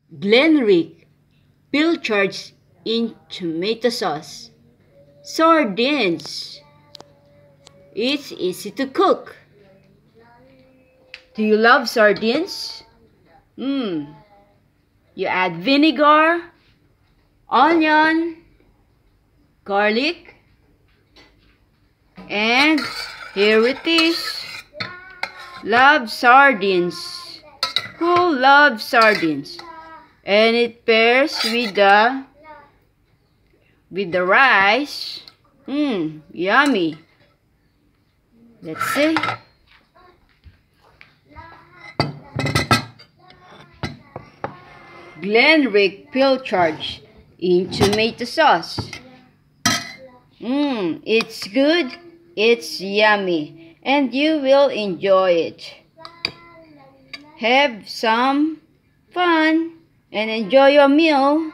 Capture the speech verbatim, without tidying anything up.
Glenryck Pilchards in tomato sauce. Sardines. It's easy to cook. Do you love sardines? Mmm. You add vinegar, onion, garlic, and here it is. Love sardines. Who loves sardines? And it pairs with the with the rice. Mmm, yummy. Let's see. Glenryck Pilchards in tomato sauce. Mmm, it's good, it's yummy, and you will enjoy it. Have some fun and enjoy your meal.